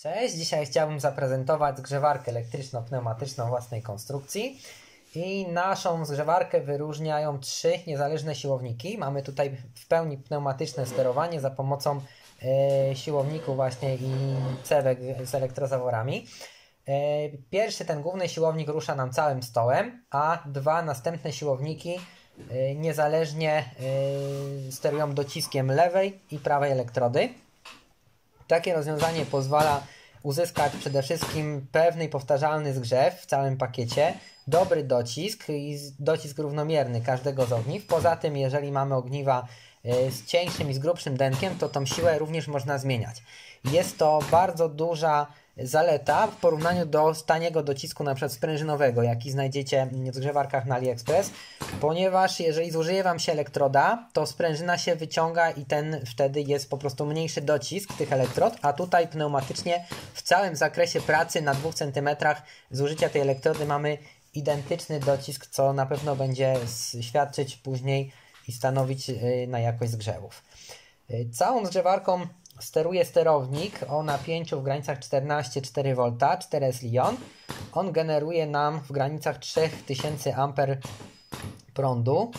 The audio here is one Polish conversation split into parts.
Cześć, dzisiaj chciałbym zaprezentować zgrzewarkę elektryczno-pneumatyczną własnej konstrukcji i naszą zgrzewarkę wyróżniają 3 niezależne siłowniki. Mamy tutaj w pełni pneumatyczne sterowanie za pomocą siłowników właśnie i cewek z elektrozaworami. Pierwszy, ten główny siłownik rusza nam całym stołem, a 2 następne siłowniki niezależnie sterują dociskiem lewej i prawej elektrody. Takie rozwiązanie pozwala uzyskać przede wszystkim pewny i powtarzalny zgrzew w całym pakiecie, dobry docisk i docisk równomierny każdego z ogniw. Poza tym, jeżeli mamy ogniwa z cieńszym i z grubszym denkiem, to tą siłę również można zmieniać. Jest to bardzo duża zaleta w porównaniu do taniego docisku np. sprężynowego, jaki znajdziecie w zgrzewarkach na AliExpress, ponieważ jeżeli zużyje Wam się elektroda, to sprężyna się wyciąga i wtedy jest po prostu mniejszy docisk tych elektrod, a tutaj pneumatycznie w całym zakresie pracy na 2 cm zużycia tej elektrody mamy identyczny docisk, co na pewno będzie świadczyć później i stanowić na jakość zgrzewów. Całą zgrzewarką steruje sterownik o napięciu w granicach 14,4 V, 4S Li-ion. On generuje nam w granicach 3000 A prądu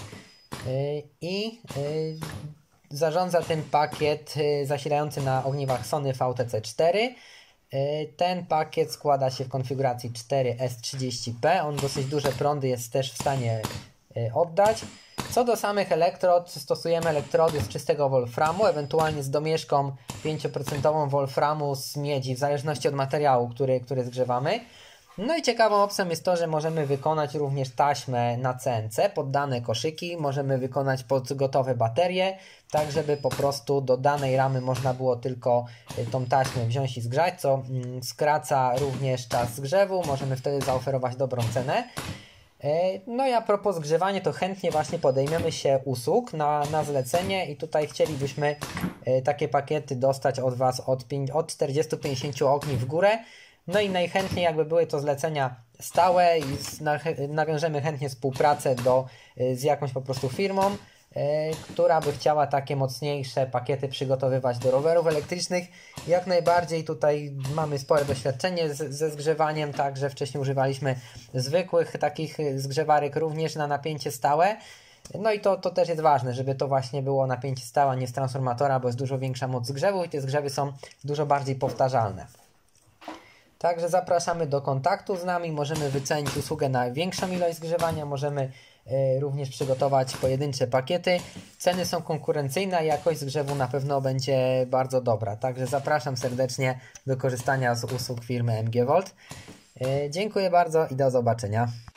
i zarządza tym pakiet zasilający na ogniwach Sony VTC4. Ten pakiet składa się w konfiguracji 4S30P. On dosyć duże prądy jest też w stanie oddać. Co do samych elektrod, stosujemy elektrody z czystego wolframu, ewentualnie z domieszką 5% wolframu z miedzi, w zależności od materiału, który zgrzewamy. No i ciekawą opcją jest to, że możemy wykonać również taśmę na CNC pod dane koszyki, możemy wykonać pod gotowe baterie, tak żeby po prostu do danej ramy można było tylko tą taśmę wziąć i zgrzać, co skraca również czas zgrzewu, możemy wtedy zaoferować dobrą cenę. No i a propos zgrzewania, to chętnie właśnie podejmiemy się usług na zlecenie i tutaj chcielibyśmy takie pakiety dostać od Was od 40-50 ogniw w górę. No i najchętniej jakby były to zlecenia stałe i nawiążemy chętnie współpracę z jakąś po prostu firmą, która by chciała takie mocniejsze pakiety przygotowywać do rowerów elektrycznych. Jak najbardziej tutaj mamy spore doświadczenie ze zgrzewaniem, także wcześniej używaliśmy zwykłych takich zgrzewarek również na napięcie stałe. No i to też jest ważne, żeby to właśnie było napięcie stałe, nie z transformatora, bo jest dużo większa moc zgrzewu i te zgrzewy są dużo bardziej powtarzalne. Także zapraszamy do kontaktu z nami, możemy wycenić usługę na większą ilość zgrzewania, możemy również przygotować pojedyncze pakiety. Ceny są konkurencyjne, a jakość zgrzewu na pewno będzie bardzo dobra. Także zapraszam serdecznie do korzystania z usług firmy MG Volt. Dziękuję bardzo i do zobaczenia.